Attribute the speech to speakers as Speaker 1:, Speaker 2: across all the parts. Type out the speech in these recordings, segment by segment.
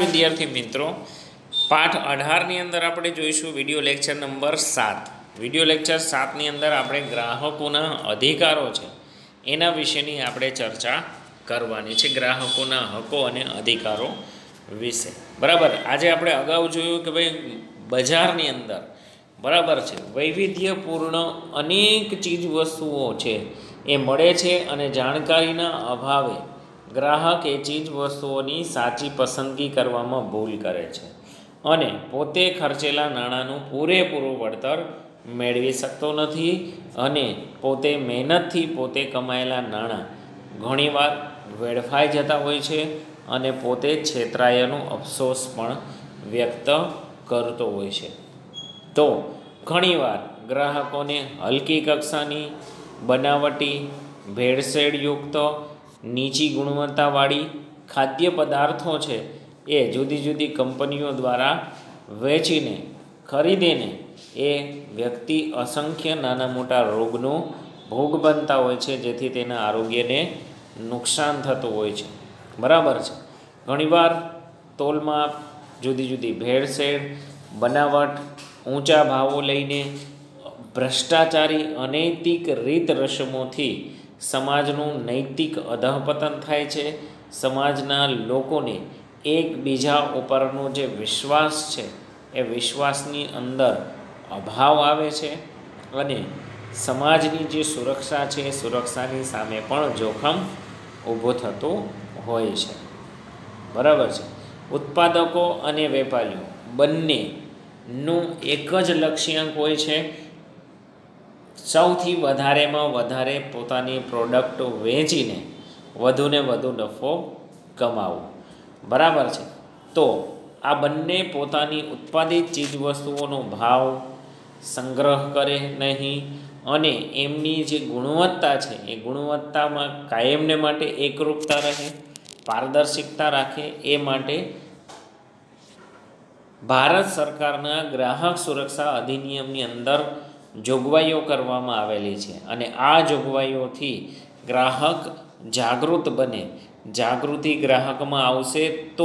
Speaker 1: विद्यार्थी मित्रों, पाठ 18 अंदर આપણે જોઈશું video lecture number 7। Video lecture 7 ની અંદર આપણે ગ્રાહકોના અધિકારો છે એના વિશેની આપણે ચર્ચા કરવાની છે, ગ્રાહકોના હકો અને અધિકારો વિશે। બરાબર, આજે આપણે અગાઉ જોયું કે ભાઈ બજારની અંદર બરાબર છે વૈવિધ્યપૂર્ણ અનેક ચીજ વસ્તુઓ છે એ મળે છે અને જાણકારીના અભાવે ગ્રાહક એ ચીજ વસ્તુઓની સાચી પસંદગી કરવામાં ભૂલ કરે છે અને પોતે ખર્ચેલા નાણાંનું પૂરેપૂરું વળતર મેળવી શકતો નથી અને પોતે મહેનતથી પોતે કમાયેલા નાણાં ઘણીવાર વેડફાઈ જતા હોય છે અને પોતે છેતરાયાનો અફસોસ પણ વ્યક્ત કરતો હોય છે। તો ઘણીવાર ગ્રાહકોને હલકી કક્ષાની બનાવટી ભેળસેળયુક્ત નીચી ગુણવત્તાવાળી ખાદ્ય પદાર્થો છે એ જુદી જુદી કંપનીઓ દ્વારા વેચીને ખરીદીને એ વ્યક્તિ અસંખ્ય નાના મોટા રોગનો ભોગ બનતા હોય છે, જેથી તેના આરોગ્યને નુકસાન થતું હોય છે। બરાબર છે, ઘણીવાર તોલમાપ, જુદી જુદી ભેળસેળ, બનાવટ, ઊંચા ભાવો લઈને ભ્રષ્ટાચારી અનૈતિક રીત રસમોથી સમાજનું નૈતિક અધઃપતન થાય છે। સમાજના લોકોને એકબીજા ઉપરનો જે વિશ્વાસ છે એ વિશ્વાસની અંદર અભાવ આવે છે અને સમાજની જે સુરક્ષા છે એ સુરક્ષાની સામે પણ જોખમ ઊભું થતું હોય છે। બરાબર છે, ઉત્પાદકો અને વેપારીઓ બંનેનું એક જ લક્ષ્યાંક હોય છે, સૌથી વધારેમાં વધારે પોતાની પ્રોડક્ટો વેચીને વધુને વધુ નફો કમાવો। બરાબર છે, તો આ બંને પોતાની ઉત્પાદિત ચીજવસ્તુઓનો ભાવ સંગ્રહ કરે નહીં અને એમની જે ગુણવત્તા છે એ ગુણવત્તામાં કાયમને માટે એકરૂપતા રહે, પારદર્શિકતા રાખે, એ માટે ભારત સરકારના ગ્રાહક સુરક્ષા અધિનિયમની અંદર જોગવાઈઓ કરવામાં આવેલી છે અને આ જોગવાઈઓથી ગ્રાહક જાગૃત બને। જાગૃતિ ગ્રાહકમાં આવશે તો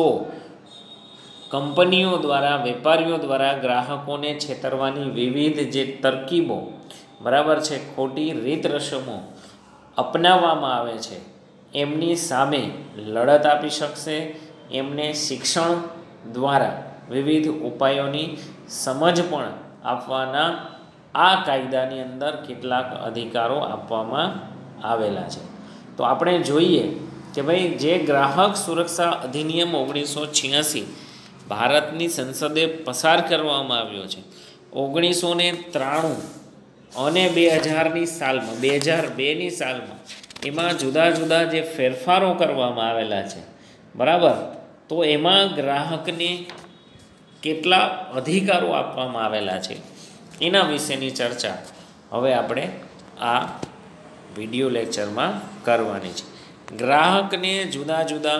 Speaker 1: કંપનીઓ દ્વારા, વેપારીઓ દ્વારા ગ્રાહકોને છેતરવાની વિવિધ જે તરકીબો બરાબર છે, ખોટી રીત રસમો અપનાવવામાં આવે છે એમની સામે લડત આપી શકશે। એમને શિક્ષણ દ્વારા વિવિધ ઉપાયોની સમજ પણ આપવાના આ કાયદાની અંદર કેટલાક અધિકારો આપવામાં આવેલા છે। તો આપણે જોઈએ કે ભાઈ જે ગ્રાહક સુરક્ષા અધિનિયમ 1986 ભારતની સંસદે પસાર કરવામાં આવ્યો છે, 1993 અને 2000ની સાલમાં, 2002ની સાલમાં એમાં જુદા જુદા જે ફેરફારો કરવામાં આવેલા છે, બરાબર, તો એમાં ગ્રાહકને કેટલા અધિકારો આપવામાં આવેલા છે એના વિશેની ચર્ચા હવે આપણે આ વિડિયો લેક્ચરમાં કરવાની છે। ગ્રાહકને જુદા જુદા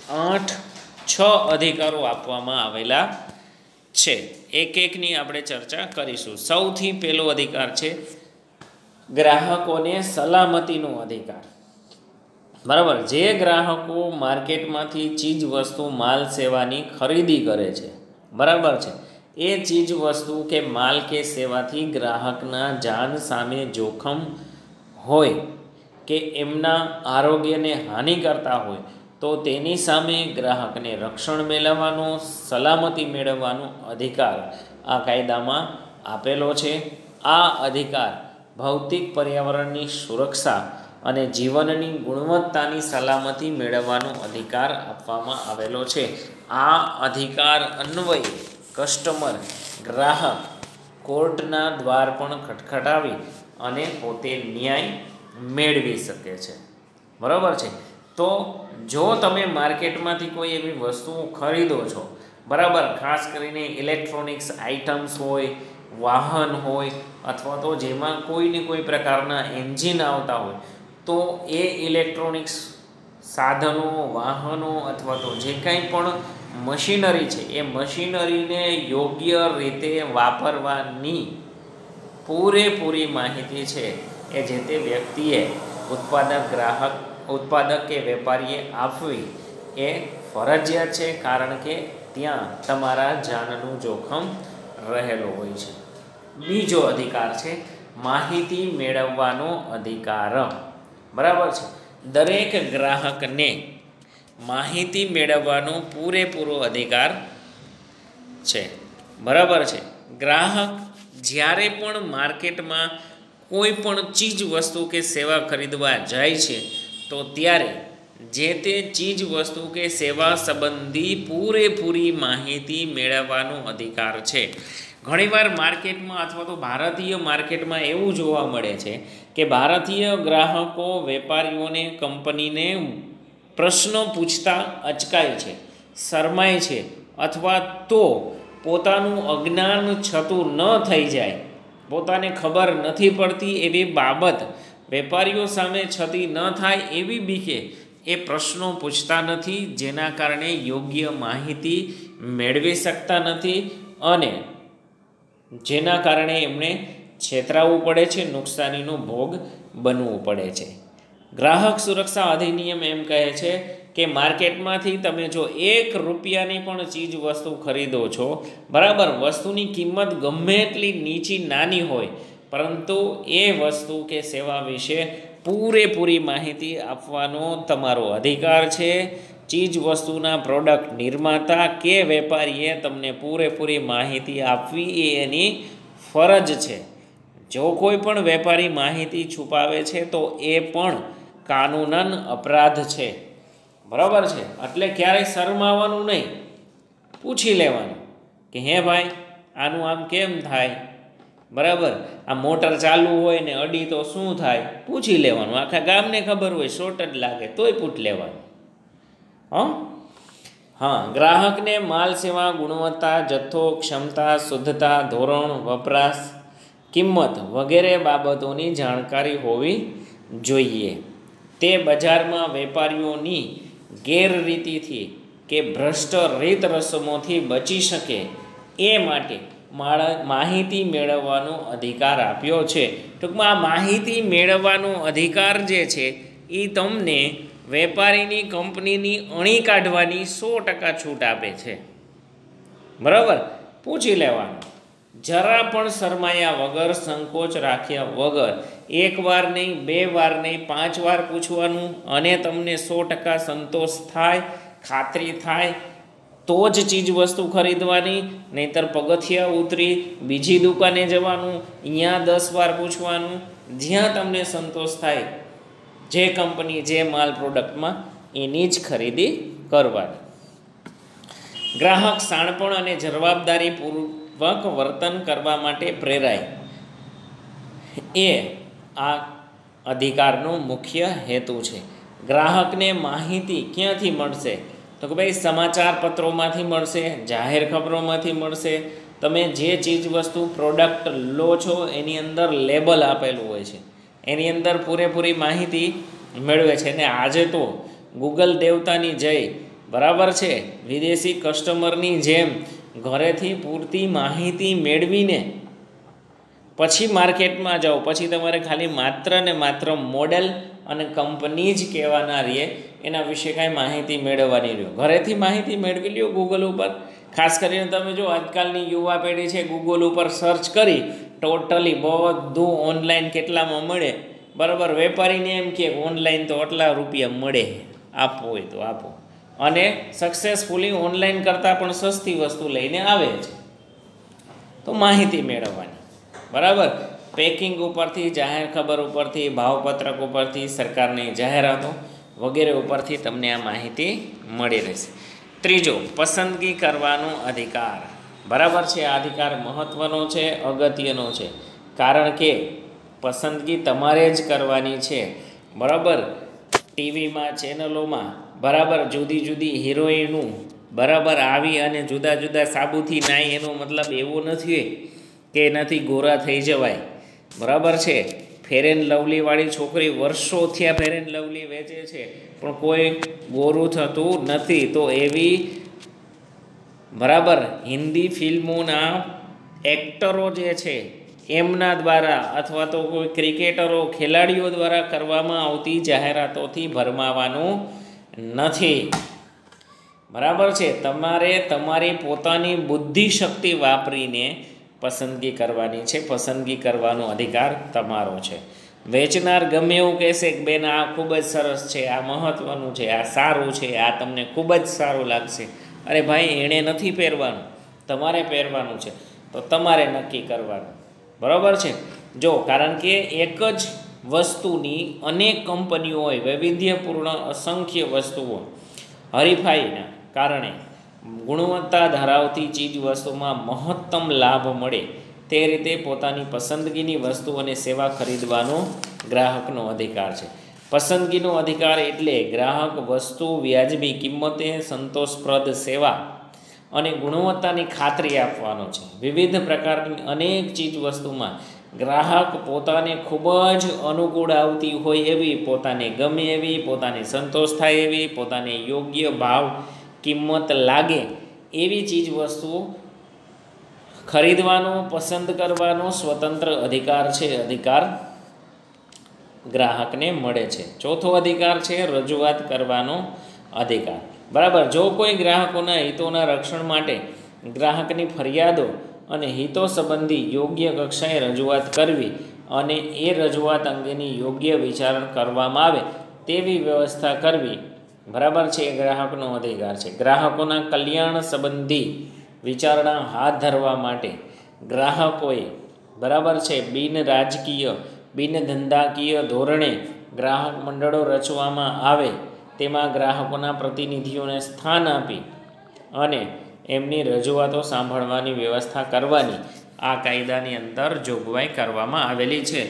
Speaker 1: 6 અધિકારો આપવામાં આવેલા છે, એક એકની આપણે ચર્ચા કરીશું। સૌથી પહેલો અધિકાર છે ગ્રાહકોને સલામતીનો અધિકાર। બરાબર, જે ગ્રાહકો માર્કેટમાંથી ચીજ વસ્તુ, માલ, સેવાની ખરીદી કરે છે, બરાબર છે, એ ચીજ વસ્તુ કે માલ કે સેવાથી ગ્રાહકના જાન સામે જોખમ હોય કે એમના આરોગ્યને હાનિ કરતા હોય તો તેની સામે ગ્રાહકને રક્ષણ મેળવવાનો, સલામતી મેળવવાનો અધિકાર આ કાયદામાં આપેલો છે। આ અધિકાર ભૌતિક પર્યાવરણની સુરક્ષા અને જીવનની ગુણવત્તાની સલામતી મેળવવાનો અધિકાર આપવામાં આવેલો છે। આ અધિકાર અન્વયે કસ્ટમર, ગ્રાહક કોર્ટના દ્વાર પણ ખટખટાવી અને પોતે ન્યાય મેળવી શકે છે। બરાબર છે, તો જો તમે માર્કેટમાંથી કોઈ એવી વસ્તુઓ ખરીદો છો, બરાબર, ખાસ કરીને ઇલેક્ટ્રોનિક્સ આઇટમ્સ હોય, વાહન હોય, અથવા તો જેમાં કોઈને કોઈ પ્રકારના એન્જિન આવતા હોય, તો એ ઇલેક્ટ્રોનિક્સ સાધનો, વાહનો અથવા તો જે કંઈ પણ મશીનરી છે એ મશીનરીને યોગ્ય રીતે વાપરવાની પૂરેપૂરી માહિતી છે એ જે તે વ્યક્તિએ ઉત્પાદક કે વેપારીએ આપવી એ ફરજિયાત છે, કારણ કે ત્યાં તમારા જાનનું જોખમ રહેલું હોય છે. બીજો અધિકાર છે માહિતી મેળવવાનો અધિકાર. બરાબર છે. દરેક ગ્રાહકને માહિતી મેળવવાનો પૂરેપૂરો અધિકાર છે. બરાબર છે. ગ્રાહક જ્યારે પણ માર્કેટમાં કોઈ પણ ચીજ વસ્તુ કે સેવા ખરીદવા જાય છે તો ત્યારે જે તે ચીજ વસ્તુ કે સેવા સંબંધી પૂરેપૂરી માહિતી મેળવવાનો અધિકાર છે. ઘણીવાર માર્કેટમાં અથવા તો ભારતીય માર્કેટમાં એવું જોવા મળે છે કે ભારતીય ગ્રાહકો વેપારીઓને કંપનીને પ્રશ્નો પૂછતા અચકાય છે, શરમાય છે, અથવા તો પોતાનું અજ્ઞાન છતું ન થઈ જાય, પોતાને ખબર નથી પડતી એવી બાબત વેપારીઓ સામે છતી ન થાય એવી બીકે એ પ્રશ્નો પૂછતા નથી, જેના કારણે યોગ્ય માહિતી મેળવી શકતા નથી અને જેના કારણે એમણે છેતરાવું પડે છે, નુકસાનીનો ભોગ બનવું પડે છે. ગ્રાહક સુરક્ષા અધિનિયમ એમ કહે છે કે માર્કેટમાંથી તમે જો 1 રૂપિયાની પણ ચીજ વસ્તુ ખરીદો છો, બરાબર, વસ્તુની કિંમત ગમે એટલી નીચી નાની હોય, પરંતુ એ વસ્તુ કે સેવા વિશે પૂરેપૂરી માહિતી આપવાનો તમારો અધિકાર છે. ચીજ વસ્તુના પ્રોડક્ટ નિર્માતા કે વેપારીએ તમને પૂરેપૂરી માહિતી આપવી એ એની ફરજ છે. જો કોઈ પણ વેપારી માહિતી છુપાવે છે તો એ પણ કાનૂનન અપરાધ છે. બરાબર છે. એટલે ક્યારેય શરમાવાનું નહીં, પૂછી લેવાનું કે હે ભાઈ આનું આમ કેમ થાય, બરાબર, આ મોટર ચાલુ હોય ને અડી તો શું થાય, પૂછી લેવાનું. આખા ગામને ખબર હોય, શોર્ટ જ લાગે તોય પૂછ લેવાનું. ગ્રાહકને માલ સેવા ગુણવત્તા, જથ્થો, ક્ષમતા, શુદ્ધતા, ધોરણ, વપરાશ, કિંમત વગેરે બાબતોની જાણકારી હોવી જોઈએ. તે બજારમાં વેપારીઓની ગેરરીતિથી કે ભ્રષ્ટ રીત રસમોથી બચી શકે એ માટે માહિતી મેળવવાનો અધિકાર આપ્યો છે. ટૂંકમાં આ માહિતી મેળવવાનો અધિકાર જે છે એ તમને વેપારીની કંપનીની અણી કાઢવાની 100% છૂટ આપે છે. બરાબર. પૂછી લેવાનું, જરા પણ શરમાયા વગર, સંકોચ રાખ્યા વગર, 1 વાર નહીં, 2 વાર નહીં, 5 વાર પૂછવાનું અને તમને 100% સંતોષ થાય, ખાતરી થાય તો જ ચીજ વસ્તુ ખરીદવાની. નહીંતર પગથિયા ઉતરી બીજી દુકાને જવાનું, અહીંયા 10 વાર પૂછવાનું, જ્યાં તમને સંતોષ થાય જે કંપની જે માલ પ્રોડક્ટમાં એની જ ખરીદી કરવાની. ગ્રાહક શાણપણ અને જવાબદારીપૂર્વક વર્તન કરવા માટે પ્રેરાય એ આ અધિકારનો મુખ્ય હેતુ છે. ગ્રાહકને માહિતી ક્યાંથી મળશે તો કે ભાઈ સમાચાર પત્રોમાંથી મળશે, જાહેર ખબરોમાંથી મળશે. તમે જે ચીજ વસ્તુ પ્રોડક્ટ લો છો એની અંદર લેબલ આપેલું હોય છે, એની અંદર પૂરેપૂરી માહિતી મેળવે છે. અને આજે તો ગૂગલ દેવતાની જય, બરાબર છે, વિદેશી કસ્ટમરની જેમ ઘરેથી પૂરતી માહિતી મેળવીને પછી માર્કેટમાં જાઓ, પછી તમારે ખાલી માત્ર ને માત્ર મોડેલ અને કંપની જ કહેવાના રહીએ, એના વિશે કાંઈ માહિતી મેળવવાની રહ્યો. ઘરેથી માહિતી મેળવી લ્યો ગૂગલ ઉપર. ખાસ કરીને તમે જો આજકાલની યુવા પેઢી છે, ગૂગલ ઉપર સર્ચ કરી ટોટલી બધું ઓનલાઈન કેટલામાં મળે, બરાબર, વેપારીને એમ કે ઓનલાઈન તો આટલા રૂપિયા મળે, આપો હોય તો આપો, અને સક્સેસફુલી ઓનલાઈન કરતાં પણ સસ્તી વસ્તુ લઈને આવે છે. તો માહિતી મેળવવાની, બરાબર, પેકિંગ ઉપરથી, જાહેર ખબર ઉપરથી, ભાવપત્રક ઉપરથી, સરકારની જાહેરાતો વગેરે ઉપરથી તમને આ માહિતી મળી રહેશે. ત્રીજો, પસંદગી કરવાનો અધિકાર. બરાબર છે. આ અધિકાર મહત્ત્વનો છે, અગત્યનો છે, કારણ કે પસંદગી તમારે જ કરવાની છે. બરાબર. ટીવીમાં, ચેનલોમાં, બરાબર, જુદી જુદી હિરોઈનું, બરાબર, આવી અને જુદા જુદા સાબુથી નાય એનો મતલબ એવો નથી કે એનાથી ગોરા થઈ જવાય. બરાબર છે. ફેર એન્ડ લવલીવાળી છોકરી વર્ષો થયા ફેર એન્ડ લવલી વેચે છે પણ કોઈ ગોરું થતું નથી. તો એવી, બરાબર, હિન્દી ફિલ્મોના એક્ટરો જે છે એમના દ્વારા અથવા તો કોઈ ક્રિકેટરો, ખેલાડીઓ દ્વારા કરવામાં આવતી જાહેરાતોથી ભરમાવાનું નથી. બરાબર છે. તમારે તમારી પોતાની બુદ્ધિશક્તિ વાપરીને પસંદગી કરવાની છે. પસંદગી કરવાનો અધિકાર તમારો છે. વેચનાર ગમે એવું કહેશે કે બેન આ ખૂબ જ સરસ છે, આ મહત્ત્વનું છે, આ સારું છે, આ તમને ખૂબ જ સારું લાગશે. અરે ભાઈ, એણે નથી પહેરવાનું, તમારે પહેરવાનું છે, તો તમારે નક્કી કરવાનું. બરાબર છે. જો કારણ કે એક જ વસ્તુની અનેક કંપનીઓ હોય, વૈવિધ્યપૂર્ણ અસંખ્ય વસ્તુઓ, હરીફાઈના કારણે ગુણવત્તા ધરાવતી ચીજ વસ્તુમાં મહત્તમ લાભ મળે તે રીતે પોતાની પસંદગીની વસ્તુ અને સેવા ખરીદવાનો ગ્રાહકનો અધિકાર છે. પસંદગીનો અધિકાર એટલે ગ્રાહક વસ્તુ વ્યાજબી કિંમતે, સંતોષપ્રદ સેવા અને ગુણવત્તાની ખાતરી આપવાનો છે. વિવિધ પ્રકારની અનેક ચીજ વસ્તુમાં ગ્રાહક પોતાને ખૂબ જ અનુકૂળ આવતી હોય એવી, પોતાને ગમે એવી, પોતાને સંતોષ થાય એવી, પોતાને યોગ્ય ભાવ કિંમત લાગે એવી ચીજ વસ્તુઓ ખરીદવાનો, પસંદ કરવાનો સ્વતંત્ર અધિકાર છે. અધિકાર ગ્રાહકને મળે છે. ચોથો અધિકાર છે રજૂઆત કરવાનો અધિકાર. બરાબર. જો કોઈ ગ્રાહકોના હિતોના રક્ષણ માટે ગ્રાહકની ફરિયાદો અને હિતો સંબંધી યોગ્ય કક્ષાએ રજૂઆત કરવી અને એ રજૂઆત અંગેની યોગ્ય વિચારણા કરવામાં આવે તેવી વ્યવસ્થા કરવી, બરાબર છે, એ ગ્રાહકનો અધિકાર છે. ગ્રાહકોના કલ્યાણ સંબંધી વિચારણા હાથ ધરવા માટે ગ્રાહકોએ, બરાબર છે, બિન રાજકીય, બિન ધંધાકીય ધોરણે ગ્રાહક મંડળો રચવામાં આવે, તેમાં ગ્રાહકોના પ્રતિનિધિઓને સ્થાન આપી અને એમની રજૂઆતો સાંભળવાની વ્યવસ્થા કરવાની આ કાયદાની અંદર જોગવાઈ કરવામાં આવેલી છે.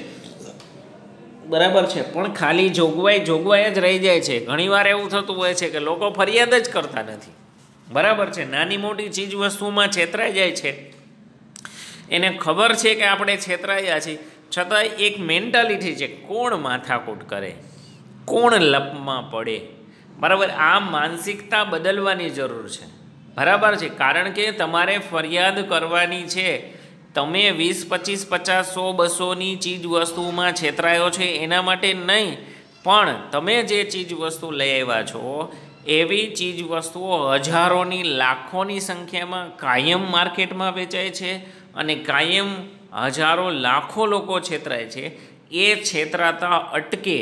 Speaker 1: બરાબર છે. પણ ખાલી જોગવાઈ જ રહી જાય છે. ઘણીવાર એવું થતું હોય છે કે લોકો ફરિયાદ જ કરતા નથી. બરાબર છે. નાની મોટી ચીજ વસ્તુમાં છેતરાઈ જાય છે. એને ખબર છે કે આપણે છેતરાયા છીએ, છતાં એક મેન્ટાલિટી છે, કોણ માથાકૂટ કરે, કોણ લપમાં પડે. બરાબર. આ માનસિકતા બદલવાની જરૂર છે. બરાબર છે. કારણ કે તમારે ફરિયાદ કરવાની છે. તમે 20, 25, 50, 100, 200ની ચીજ વસ્તુમાં છેતરાયો છે એના માટે નહીં, પણ તમે જે ચીજ વસ્તુ લઈ આવ્યા છો એવી ચીજ વસ્તુઓ હજારોની, લાખોની સંખ્યામાં કાયમ માર્કેટમાં વેચાય છે અને કાયમ હજારો, લાખો લોકો છેતરાય છે. એ છેતરાતા અટકે,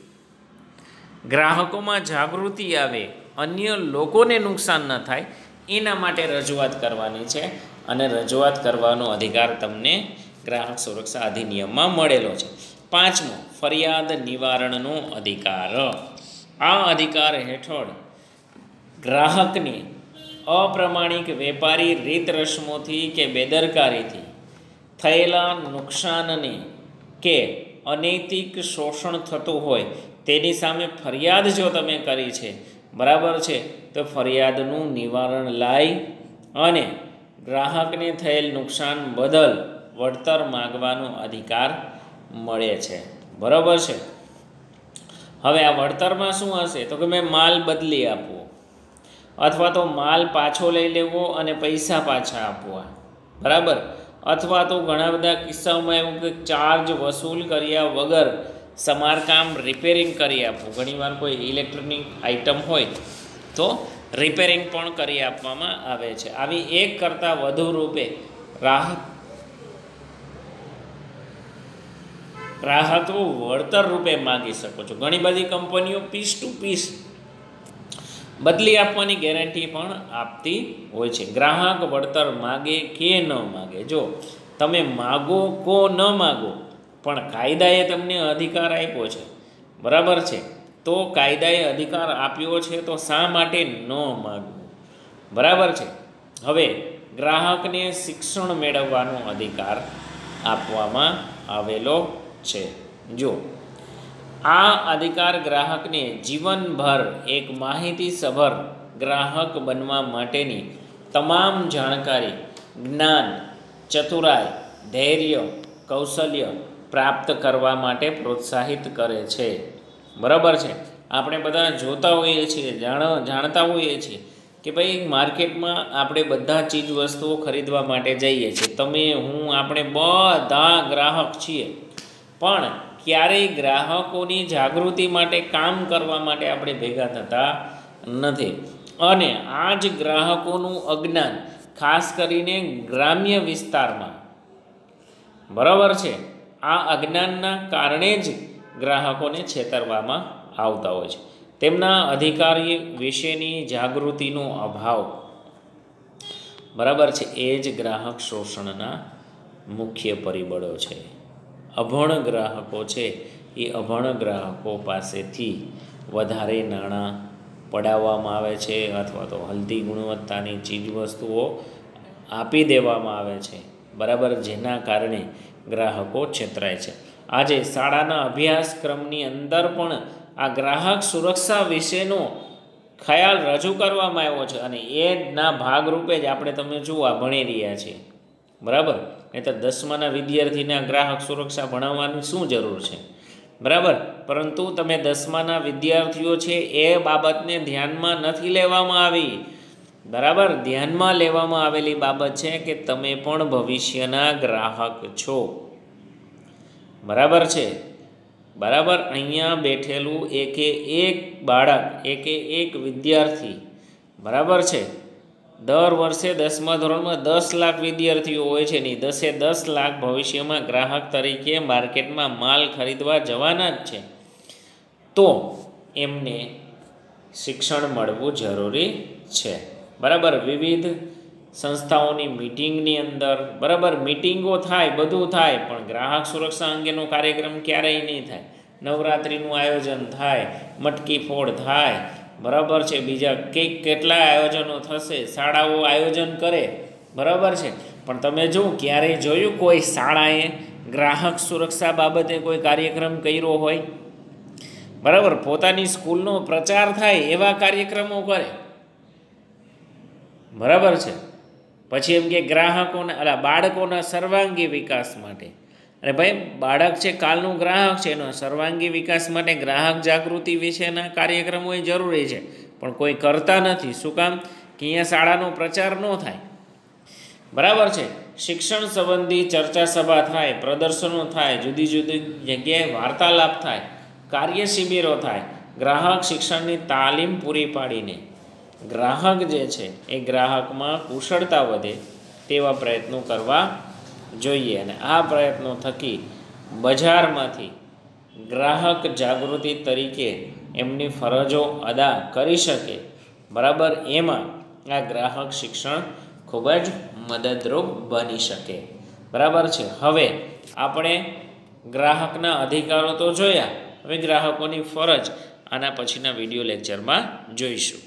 Speaker 1: ગ્રાહકોમાં જાગૃતિ આવે, અન્ય લોકોને નુકસાન ન થાય, એના માટે રજૂઆત કરવાની છે. અને રજૂઆત કરવાનો અધિકાર તમને ગ્રાહક સુરક્ષા અધિનિયમમાં મળેલો છે. પાંચમો, ફરિયાદ નિવારણનો અધિકાર. આ અધિકાર હેઠળ ગ્રાહકને અપ્રમાણિક વેપારી રીત રસમોથી કે બેદરકારીથી થયેલા નુકસાનને કે અનૈતિક શોષણ થતું હોય તેની સામે ફરિયાદ જો તમે કરી છે, બરાબર છે, તો ફરિયાદનું નિવારણ લાવી અને ગ્રાહકને થયેલ નુકસાન બદલ વળતર માગવાનો અધિકાર મળે છે. બરાબર છે. હવે આ વળતરમાં શું હશે? તો કે મેં માલ બદલી આપવો, અથવા તો માલ પાછો લઈ લેવો અને પૈસા પાછા આપવા. બરાબર. અથવા તો ઘણા બધા કિસ્સાઓમાં એવું કે ચાર્જ વસૂલ કર્યા વગર સમારકામ, રિપેરિંગ કરી આપવું. ઘણીવાર કોઈ ઇલેક્ટ્રોનિક આઇટમ હોય તો રિપેરિંગ પણ કરી આપવામાં આવે છે. આવી એક કરતાં વધુ રૂપે રાહતો વળતર રૂપે માગી શકો છો. ઘણી બધી કંપનીઓ પીસ ટુ પીસ બદલી આપવાની ગેરંટી પણ આપતી હોય છે. ગ્રાહક વળતર માગે કે ન માગે, જો તમે માગો કો ન માગો, પણ કાયદાએ તમને અધિકાર આપ્યો છે, બરાબર છે, તો કાયદાએ અધિકાર આપ્યો છે તો શા માટે ન માગવું? બરાબર છે. હવે ગ્રાહકને શિક્ષણ મેળવવાનો અધિકાર આપવામાં આવેલો છે. જો આ અધિકાર ગ્રાહકને જીવનભર એક માહિતીસભર ગ્રાહક બનવા માટેની તમામ જાણકારી, જ્ઞાન, ચતુરાઈ, ધૈર્ય, કૌશલ્ય પ્રાપ્ત કરવા માટે પ્રોત્સાહિત કરે છે. બરાબર છે. આપણે બધા જોતા હોઈએ છીએ, જાણતા હોઈએ છીએ કે ભાઈ માર્કેટમાં આપણે બધા ચીજ વસ્તુઓ ખરીદવા માટે જઈએ છીએ. તમે, હું, આપણે બધા ગ્રાહક છીએ, પણ ક્યારેય ગ્રાહકોની જાગૃતિ માટે કામ કરવા માટે આપણે ભેગા થતા નથી. અને આ જ ગ્રાહકોનું અજ્ઞાન ખાસ કરીને ગ્રામ્ય વિસ્તારમાં, બરાબર છે, આ અજ્ઞાનના કારણે જ ગ્રાહકોને છેતરવામાં આવતા હોય છે. તેમના અધિકારી વિશેની જાગૃતિનો અભાવ, બરાબર છે, એ જ ગ્રાહક શોષણના મુખ્ય પરિબળો છે. અભણ ગ્રાહકો છે એ અભણ ગ્રાહકો પાસેથી વધારે નાણાં પડાવવામાં આવે છે અથવા તો હલતી ગુણવત્તાની ચીજવસ્તુઓ આપી દેવામાં આવે છે, બરાબર, જેના કારણે ગ્રાહકો છેતરાય છે. આજે શાળાના અભ્યાસક્રમની અંદર પણ આ ગ્રાહક સુરક્ષા વિશેનો ખ્યાલ રજૂ કરવામાં આવ્યો છે અને એના ભાગરૂપે જ આપણે તમે જુઓ ભણી રહ્યા છીએ, બરાબર. નહીં તો 10માના વિદ્યાર્થીને ગ્રાહક સુરક્ષા ભણાવવાની શું જરૂર છે, બરાબર. પરંતુ તમે 10માના વિદ્યાર્થીઓ છે એ બાબતને ધ્યાનમાં નથી લેવામાં આવી, બરાબર. ધ્યાનમાં લેવામાં આવેલી બાબત છે કે તમે પણ ભવિષ્યના ગ્રાહક છો, બરાબર છે, બરાબર. અહીંયા બેઠેલું એકે એક બાળક, એકે એક વિદ્યાર્થી, બરાબર છે, દર વર્ષે 10મા ધોરણમાં 10 લાખ વિદ્યાર્થીઓ હોય છે. નહીં 10 લાખ ભવિષ્યમાં ગ્રાહક તરીકે માર્કેટમાં માલ ખરીદવા જવાના જ છે. તો એમને શિક્ષણ મળવું જરૂરી છે, બરાબર. વિવિધ સંસ્થાઓની મિટિંગની અંદર, બરાબર, મિટિંગો થાય, બધું થાય, પણ ગ્રાહક સુરક્ષા અંગેનો કાર્યક્રમ ક્યારેય નહીં થાય. નવરાત્રિનું આયોજન થાય, મટકી ફોડ થાય, બરાબર છે, બીજા કેટલા આયોજનો થશે, શાળાઓ આયોજન કરે, બરાબર છે, પણ તમે જો ક્યારેય જોયું કોઈ શાળાએ ગ્રાહક સુરક્ષા બાબતે કોઈ કાર્યક્રમ કર્યો હોય, બરાબર. પોતાની સ્કૂલનો પ્રચાર થાય એવા કાર્યક્રમો કરે, બરાબર છે. પછી એમ કે ગ્રાહકોના બાળકોના સર્વાંગી વિકાસ માટે, અરે ભાઈ, બાળક છે કાલનું ગ્રાહક છે, એનો સર્વાંગી વિકાસ માટે ગ્રાહક જાગૃતિ વિશેના કાર્યક્રમો એ જરૂરી છે, પણ કોઈ કરતા નથી. શું કામ? કે અહીંયા શાળાનો પ્રચાર ન થાય, બરાબર છે. શિક્ષણ સંબંધી ચર્ચા સભા થાય, પ્રદર્શનો થાય, જુદી જુદી જગ્યાએ વાર્તાલાપ થાય, કાર્ય શિબિરો થાય, ગ્રાહક શિક્ષણની તાલીમ પૂરી પાડીને ગ્રાહક જે છે એ ગ્રાહકમાં કુશળતા વધે તેવા પ્રયત્નો કરવા જોઈએ. અને આ પ્રયત્નો થકી બજારમાંથી ગ્રાહક જાગૃતિ તરીકે એમની ફરજો અદા કરી શકે, બરાબર, એમાં આ ગ્રાહક શિક્ષણ ખૂબ જ મદદરૂપ બની શકે, બરાબર છે. હવે આપણે ગ્રાહકના અધિકારો તો જોયા, હવે ગ્રાહકોની ફરજ આના પછીના વિડીયો લેક્ચરમાં જોઈશું.